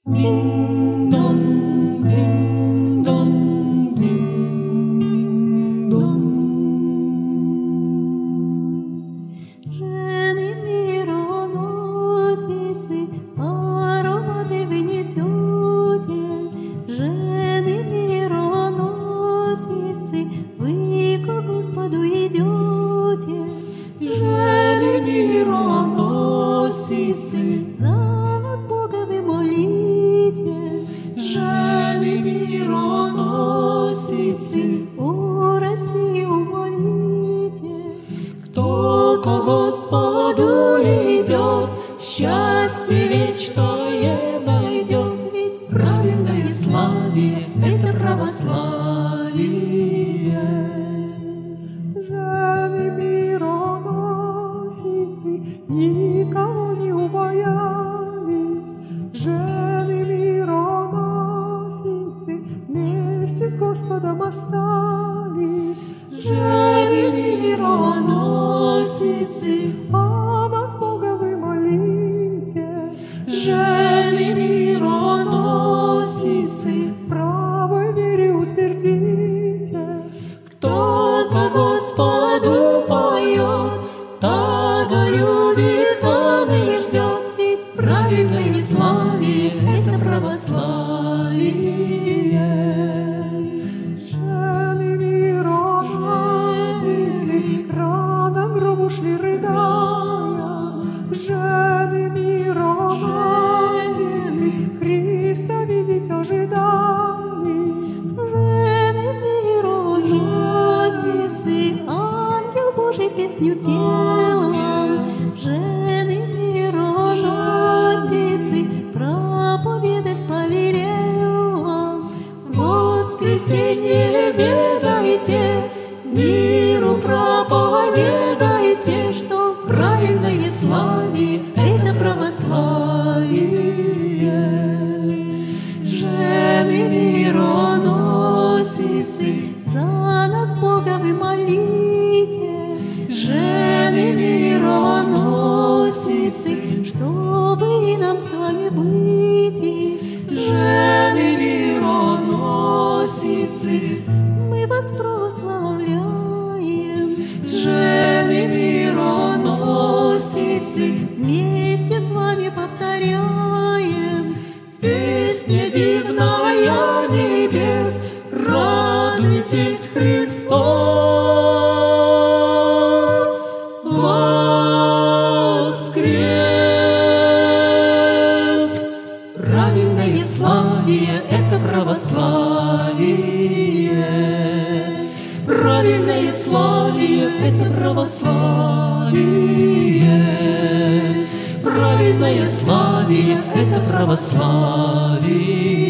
Динь-дон, динь-дон, динь-дон. Жены мироносицы, ароматы вы несете. Жены мироносицы, вы к Господу идете. Жены мироносицы, За нас Бога вы молите. жены мироносицы, О Россию молите. кто ко Господу идет, счастье вечное найдет. Ведь правильное славие — это православие. Жены мироносицы никого не убоялись. Жены мироносицы вместе с Господом остались. Жены мироносицы, А нас Бога вы молите. жены мироносицы, В правой вере утвердите. кто ко Господу поет, того любит Он и ждет. Ведь правильное славие — это православие. Жены мироносицы рано к гробу шли рыдая. Жены мироносицы Христа видеть ожидали. Жены мироносицы, ангел Божий песню пел вам. Жены мироносицы, проповедать повелел вам. Воскресенье ведайте, миру проповедайте, что правильное славие — это православие. Жены мироносицы, За нас Бога вы молите. жены мироносицы, Чтобы и нам с вами быть, жены мироносицы, мы вас прославляем. жены мироносицы, Вместе с вами повторяем. песня дивная небес, радуйтесь, Христос воскрес! Правильное славие — это православие. Правильное славие — это православие. Правильное славие — это православие.